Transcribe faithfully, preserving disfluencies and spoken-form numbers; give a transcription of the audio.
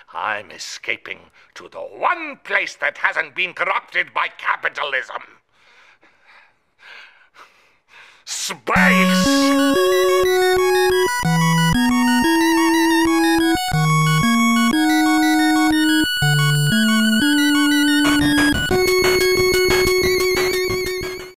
I'm escaping to the one place that hasn't been corrupted by capitalism. Space!